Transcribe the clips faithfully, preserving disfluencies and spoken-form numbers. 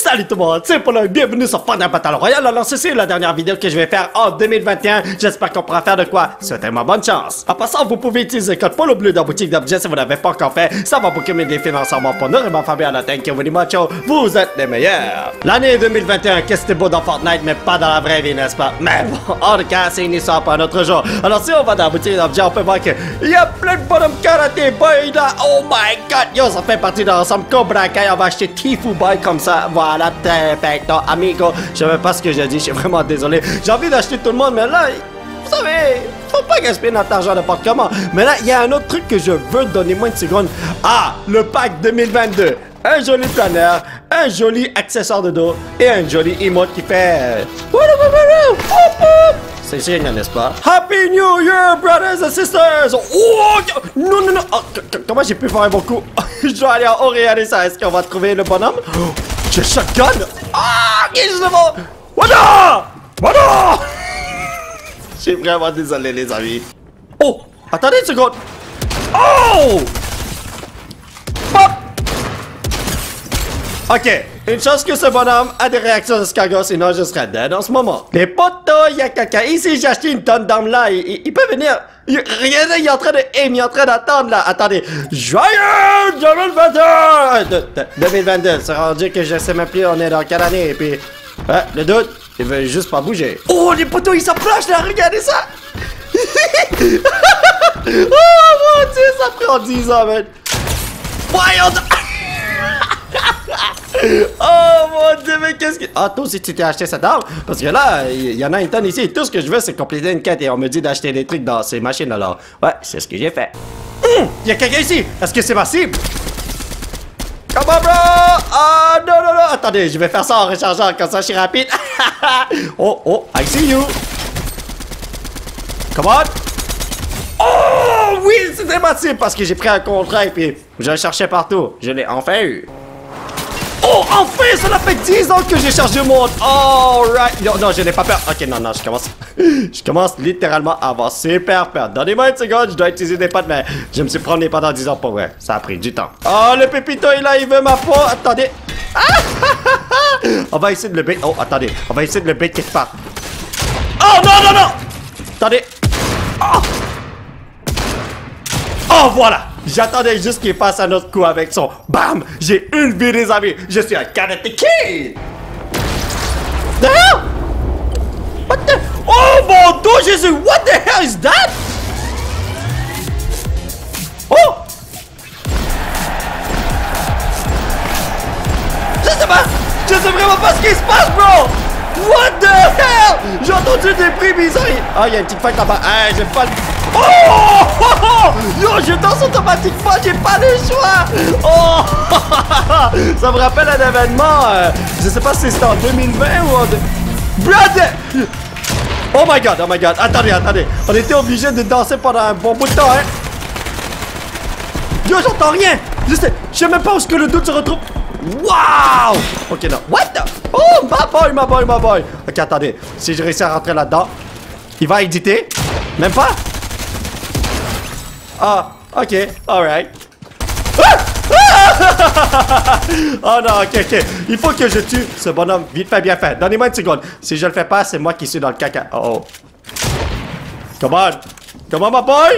Salut tout le monde, c'est Paul, bienvenue sur Fortnite Battle Royale. Alors ceci est la dernière vidéo que je vais faire en deux mille vingt et un. J'espère qu'on pourra faire de quoi. Souhaitez-moi bonne chance. En passant, vous pouvez utiliser le code Polo Bleu dans la boutique d'objets si vous n'avez pas encore fait. Ça va beaucoup m'aider financièrement pour nous et ma famille à la thank you very much. Vous êtes les meilleurs. L'année deux mille vingt et un, qu'est-ce que c'était beau dans Fortnite, mais pas dans la vraie vie, n'est-ce pas? Mais bon, en tout cas, c'est une histoire pour un autre jour. Alors si on va dans la boutique d'objets, on peut voir qu'il y a plein de bonhommes karaté boy là. Oh my god, yo, ça fait partie de l'ensemble Cobra Kai. On va acheter Tifu Boy comme ça. Voilà, perfecto, amigo. Je sais même pas ce que j'ai dit, je suis vraiment désolé. J'ai envie d'acheter tout le monde, mais là, vous savez, faut pas gaspiller notre argent n'importe comment. Mais là, il y a un autre truc que je veux donner moins de secondes. Ah, le pack deux mille vingt-deux. Un joli planeur, un joli accessoire de dos et un joli emote qui fait... C'est génial, n'est-ce pas? Happy New Year, brothers and sisters! Oh, non, non, non! Oh, comment j'ai pu faire un bon coup? Je dois aller en haut réaliser ça. Est-ce qu'on va trouver le bonhomme? Oh, j'ai shotgun! Ah! Qu'est-ce que c'est? Voilà! Voilà! Je suis vraiment désolé, les amis. Oh! Attendez une seconde! Oh! Pop! Ok, une chance que ce bonhomme a des réactions d'escargot, sinon je serais dead en ce moment. Les potos, il y a quelqu'un ici, j'ai acheté une tonne d'armes là, il, il, il peut venir. Il, regardez, il est en train de aim, il est en train d'attendre là. Attendez, joyeux deux mille vingt-deux! deux mille vingt-deux, c'est rendu que je sais même plus on est dans quelle année, et puis... Ouais, le doute, il veut juste pas bouger. Oh, les potos, ils s'approchent là, regardez ça! Oh mon dieu, ça prend dix ans, man! Voyons donc! Oh mon dieu, mais qu'est-ce que... Ah, toi aussi tu t'es acheté cette arme? Parce que là, il y, y en a une tonne ici et tout ce que je veux c'est compléter une quête et on me dit d'acheter des trucs dans ces machines alors. Ouais, c'est ce que j'ai fait. Hum, il y a quelqu'un ici! Est-ce que c'est ma cible? Come on, bro! Ah, non, non, non! Attendez, je vais faire ça en rechargeant, comme ça je suis rapide. Oh, oh, I see you! Come on! Oh, oui, c'était ma cible parce que j'ai pris un contrat et puis je le cherchais partout. Je l'ai enfin eu. Oh, enfin, ça fait dix ans que j'ai chargé mon... Alright. Non, non, je n'ai pas peur. Ok, non, non, je commence... Je commence littéralement à avoir super peur. Donnez-moi une seconde, je dois utiliser des potes, mais je me suis promené pendant dix ans pour vrai. Ça a pris du temps. Oh, le pépito, il là, il veut ma peau. Attendez. Ah, on va essayer de le bait. Oh, attendez. On va essayer de le bait quelque part. Oh, non, non, non. Attendez. Oh. Oh, voilà. J'attendais juste qu'il fasse un autre coup avec son bam! J'ai une vie, les amis! Je suis un Karate Kid! The hell? What the... Oh mon dieu, Jésus! What the hell is that? Oh! Je sais pas! Je sais vraiment pas ce qui se passe, bro! What the hell? J'ai entendu des bruits bizarres! Ah, oh, il y a une petite fête là-bas! Ah, j'ai pas le... Oh, oh, oh! Yo, je danse automatiquement, j'ai pas le choix! Oh! Ça me rappelle un événement, euh, je sais pas si c'était en deux mille vingt ou en... De... Brother! Oh my god, oh my god, attendez, attendez. On était obligé de danser pendant un bon bout de temps, hein? Yo, j'entends rien! Je sais, je sais même pas où est-ce que le doute se retrouve. Wow! Ok, non. What the... Oh, ma boy, ma boy, ma boy! Ok, attendez, si je réussis à rentrer là-dedans, il va éditer? Même pas? Ah, ok, alright. Ah! Ah! Oh non, ok, ok. Il faut que je tue ce bonhomme vite fait, bien fait. Donnez-moi une seconde. Si je le fais pas, c'est moi qui suis dans le caca. Oh oh. Come on. Come on, my boy.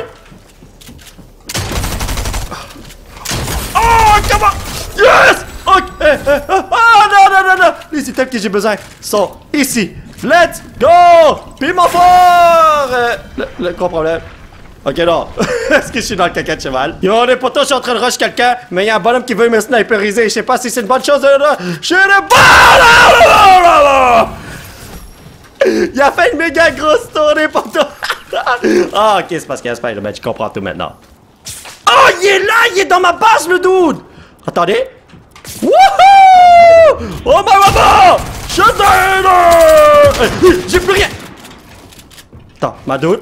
Oh, come on. Yes! Ok. Oh non, non, non, non. Les items que j'ai besoin sont ici. Let's go! Piment fort! Euh, le, le gros problème. Ok, non. Est-ce que je suis dans le caca de cheval? Yo, les potos, je suis en train de rush quelqu'un, mais il y a un bonhomme qui veut me sniperiser. Je sais pas si c'est une bonne chose. Je suis le bon! Il a fait une méga grosse tournée, potos. Ah, ok, c'est parce qu'il y a Spider-Man. Je comprends tout maintenant. Oh, il est là! Il est dans ma base, le dude! Attendez. Wouhou! Oh, ma maman! Je t'aide! J'ai plus rien! Attends, ma dude.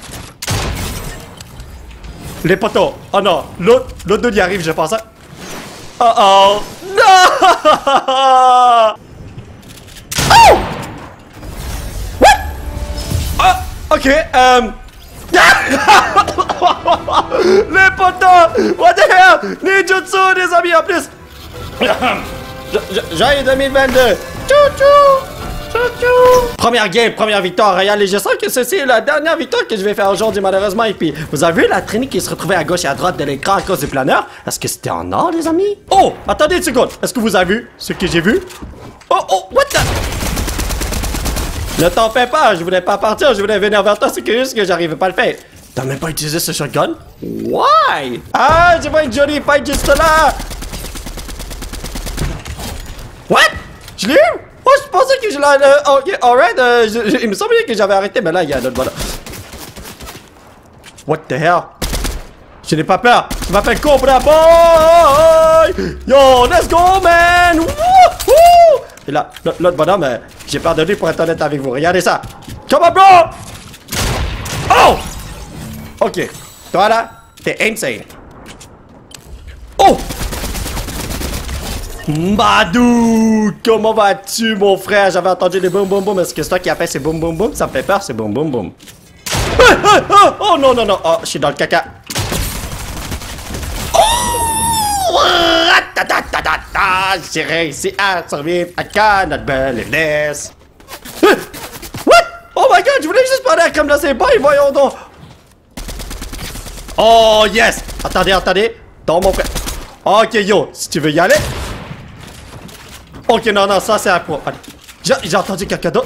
Les potos. Oh non. L'autre, l'autre dude y arrive, je pense. Hein? Oh oh. Non! Oh! What? Ah, ok. Um... Les potos! What the hell? Ninjutsu, des amis, en plus! Joyeux deux mille vingt-deux! Tchou tchou! Tchou tchou! Première game, première victoire royale et je sens que ceci est la dernière victoire que je vais faire aujourd'hui malheureusement. Et puis, vous avez vu la traînée qui se retrouvait à gauche et à droite de l'écran à cause du planeur? Est-ce que c'était en or, les amis? Oh! Attendez une seconde! Est-ce que vous avez vu ce que j'ai vu? Oh oh! What the? Ne t'en fais pas! Je voulais pas partir, je voulais venir vers toi, c'est juste que j'arrivais pas à le faire. T'as même pas utilisé ce shotgun? Why? Ah! Je vois une jolie fight juste là! What? Je l'ai eu? Oh, je pensais que je l'ai... Euh, oh, yeah, alright, euh, je, je, il me semblait que j'avais arrêté, mais là, il y a d'autres... Voilà. What the hell? Je n'ai pas peur. Je m'appelle Cobra Boy! Yo, let's go, man! Wouhou! Et là, l'autre bonhomme, euh, j'ai peur de lui pour être honnête avec vous. Regardez ça. Come on, bro! Oh! Ok. Toi, là, t'es insane. Oh! Badou! Comment vas-tu, mon frère? J'avais entendu des boum boum boum. Est-ce que c'est toi qui as fait ces boum boum boum? Ça me fait peur, c'est boum boum boum. Ah, ah, ah, oh non, non, non. Oh, je suis dans le caca. Oh! J'ai réussi à survivre à Cannes, notre belle Église. What? Oh my god, je voulais juste parler comme là, c'est boy, voyons donc. Oh yes! Attendez, attendez. Dans mon frère. Ok, yo, si tu veux y aller. Ok, non, non, ça c'est un pro. J'ai entendu quelqu'un d'autre.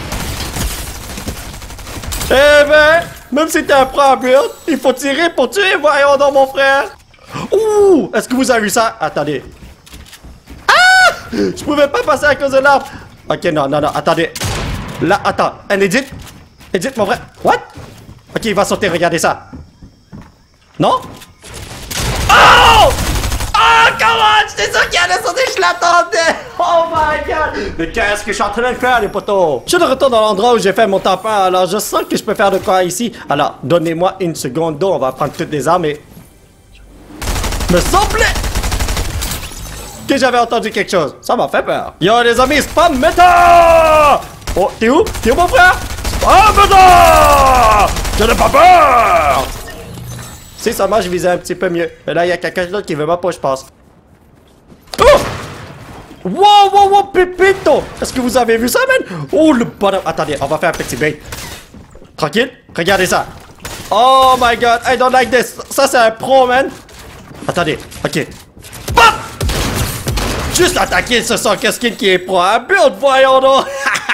Eh ben, même si t'es un pro à build, il faut tirer pour tuer, voyons donc, mon frère. Ouh, est-ce que vous avez vu ça? Attendez. Ah! Je pouvais pas passer à cause de l'arbre. Ok, non, non, non, attendez. Là, attends, un edit. Edit, mon frère. What? Ok, il va sauter, regardez ça. Non? Oh! Oh, comment? J'étais sûr qu'il allait sauter, je l'attendais! Oh my god! Mais qu'est-ce que je suis en train de faire, les potos? Je suis de retour dans l'endroit où j'ai fait mon top un, alors je sens que je peux faire de quoi ici. Alors, donnez-moi une seconde d'eau, on va prendre toutes les armes et... Me semblait que j'avais entendu quelque chose. Ça m'a fait peur. Yo, les amis, spam méta! Oh, t'es où? T'es où, mon frère? Spam méta! Je n'ai pas peur! Si seulement je visais un petit peu mieux. Mais là, il y a quelqu'un d'autre qui veut ma peau, je pense. Oh! Wow, wow, wow, Pépito! Est-ce que vous avez vu ça, man? Oh, le bonhomme. Attendez, on va faire un petit bait. Tranquille. Regardez ça. Oh my god, I don't like this. Ça, c'est un pro, man. Attendez, ok. Pop! Juste attaquer ce son skin qui est pro. Un build, voyons donc.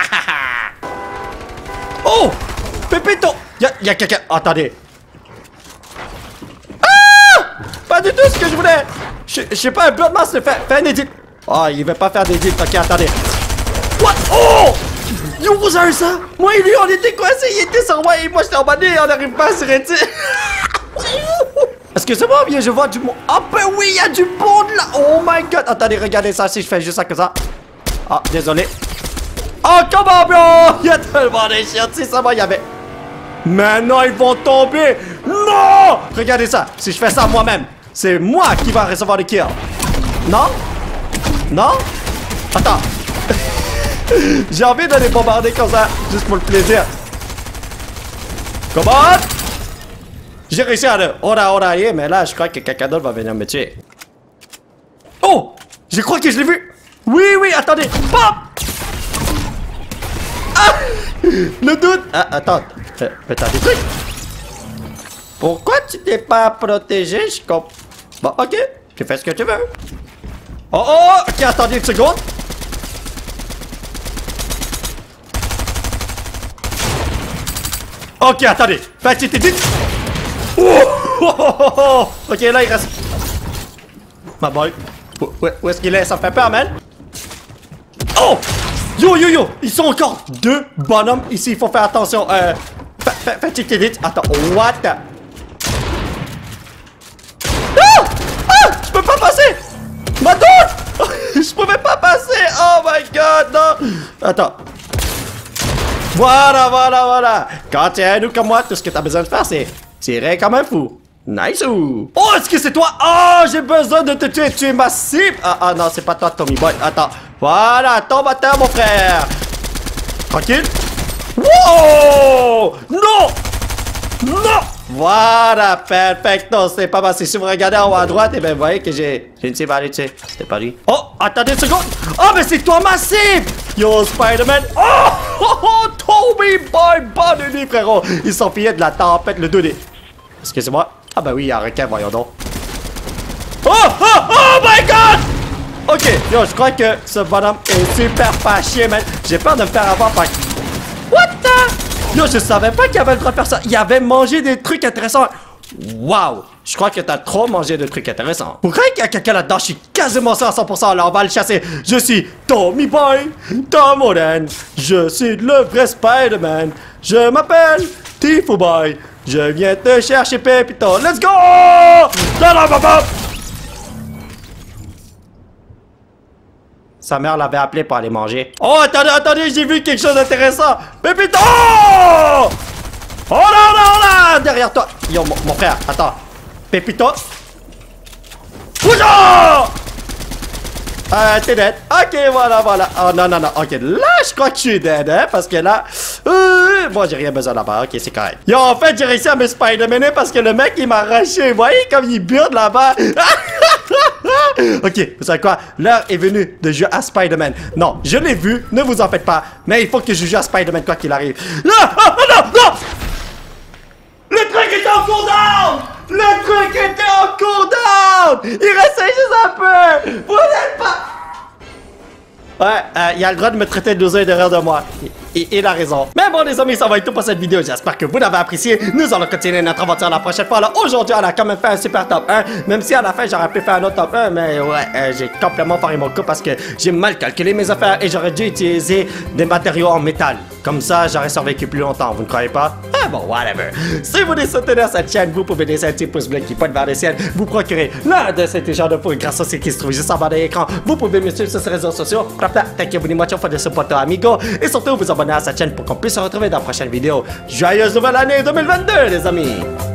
Oh! Pépito! Y'a y a quelqu'un. Attendez. Pas du tout ce que je voulais. Je sais pas, un Bloodmaster fait, fait un edit. Oh, il veut pas faire d'edit. Ok, attendez. What? Oh! Yo, vous avez ça? Moi et lui, on était coincés. Il était sur moi et moi, j'étais en bas et on n'arrive pas à se retirer. Excusez-moi, bien, je vois du monde. Ah, ben oui, il y a du monde là. Oh my god. Attendez, regardez ça si je fais juste ça comme ça. Ah, désolé. Oh, comment, bro? Il y a tellement de chiens. Si seulement il y avait. Maintenant, ils vont tomber. Non! Regardez ça. Si je fais ça moi-même, c'est moi qui va recevoir le kill. Non? Non? Attends. J'ai envie de les bombarder comme ça, juste pour le plaisir. Come on! J'ai réussi à le... On a, on a, mais là, je crois que quelqu'un d'autre va venir me tuer. Oh! Je crois que je l'ai vu. Oui, oui, attendez. Pop! Ah! Le doute. Ah, attends. Euh, Peut-être des trucs. Pourquoi tu t'es pas protégé? Je comprends. Bon, ok. Tu fais ce que tu veux. Oh, oh! Ok, attendez une seconde. Ok, attendez. Petite edit. Oh, oh, oh, oh, oh. Ok, là, il reste... Ma boy. Où, où est-ce qu'il est? Ça me fait peur, man. Oh! Yo, yo, yo! Ils sont encore deux bonhommes ici. Il faut faire attention. Euh... Petite edit. Attends, what the... Ah! Ah! Je peux pas passer! Ma doute! Je pouvais pas passer! Oh my god, non! Attends. Voilà, voilà, voilà! Quand tu es un nous comme moi, tout ce que t'as besoin de faire, c'est tirer comme un fou. Nice ou... Oh, est-ce que c'est toi? Oh, j'ai besoin de te tuer. Tu es ma cible. Ah, ah non, c'est pas toi, Tommy Boy. Attends. Voilà, tombe à terre, mon frère. Tranquille. Wow! Non! Non! Voilà, perfecto, c'est pas mal. Si vous regardez en haut à droite, et ben vous voyez que j'ai une cible à dessus. C'était pas lui. Oh, attendez une seconde. Oh, mais c'est toi ma cible. Yo, Spider-Man. Oh, oh, oh, Toby Boy, bonne nuit, frérot. Ils sont pillés de la tempête, le deux D. Excusez-moi. Ah, ben oui, il y a un requin, voyons donc. Oh, oh, oh my god. Ok, yo, je crois que ce bonhomme est super fâché, man. J'ai peur de me faire avoir par... What the... Yo, je savais pas qu'il avait le droit de faire ça. Il avait mangé des trucs intéressants. Waouh! Je crois que t'as trop mangé de trucs intéressants. Vous croyez qu'il y a quelqu'un là-dedans? Je suis quasiment sûr à cent pour cent. Alors on va le chasser. Je suis Tommy Boy, Tom Holland. Je suis le vrai Spider-Man. Je m'appelle Tifo Boy. Je viens te chercher, Pépito. Let's go! Non, non, papa! Sa mère l'avait appelé pour aller manger. Oh, attendez, attendez, j'ai vu quelque chose d'intéressant. Pépito! Oh! Oh là là là! Derrière toi! Yo, mon, mon frère, attends. Pépito! Bouge-toi! Euh, t'es dead. Ok, voilà, voilà. Oh non, non, non. Ok, là, je crois que je suis dead, hein, parce que là... Euh, bon, j'ai rien besoin là-bas. Ok, c'est correct. Yo, en fait, j'ai réussi à me Spider-Maner parce que le mec, il m'a arraché. Vous voyez comme il burde là-bas? Ok, vous savez quoi? L'heure est venue de jouer à Spider-Man. Non, je l'ai vu, ne vous en faites pas. Mais il faut que je joue à Spider-Man quoi qu'il arrive. Non, oh, oh, non, non! Le truc était en cooldown! Le truc était en cooldown! Il restait juste un peu! Vous n'êtes pas... Ouais, euh, il a le droit de me traiter de loser derrière de moi. Et il a raison. Mais bon les amis, ça va être tout pour cette vidéo. J'espère que vous l'avez apprécié. Nous allons continuer notre aventure la prochaine fois. Là, aujourd'hui, on a quand même fait un super top un. Même si à la fin, j'aurais pu faire un autre top un. Mais ouais, euh, j'ai complètement foiré mon coup parce que j'ai mal calculé mes affaires. Et j'aurais dû utiliser des matériaux en métal. Comme ça, j'aurais survécu plus longtemps. Vous ne croyez pas? Ah bon, whatever. Si vous voulez soutenir cette chaîne, vous pouvez laisser un petit pouce bleu qui pointe vers le ciel. Vous procurer l'un de ces t-shirts de fou grâce à ce qui se trouve juste en bas de l'écran. Vous pouvez me suivre sur ces réseaux sociaux. Thank you very much for the support, amigo. Et surtout, vous abonner à cette chaîne pour qu'on puisse se retrouver dans la prochaine vidéo. Joyeuse nouvelle année deux mille vingt-deux, les amis!